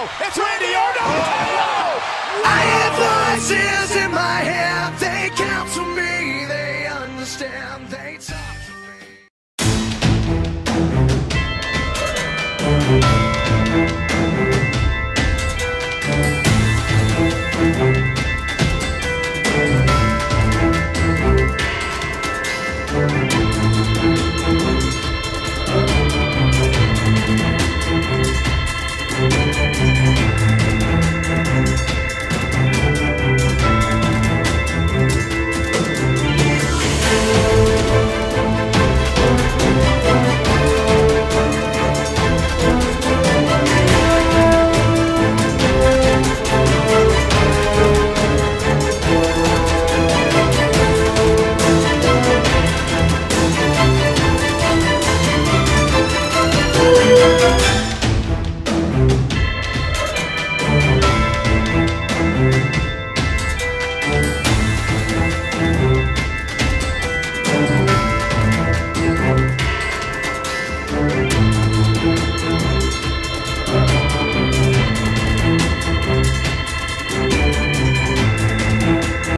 It's Randy Orton. I hear voices in my head. They counsel me. They understand.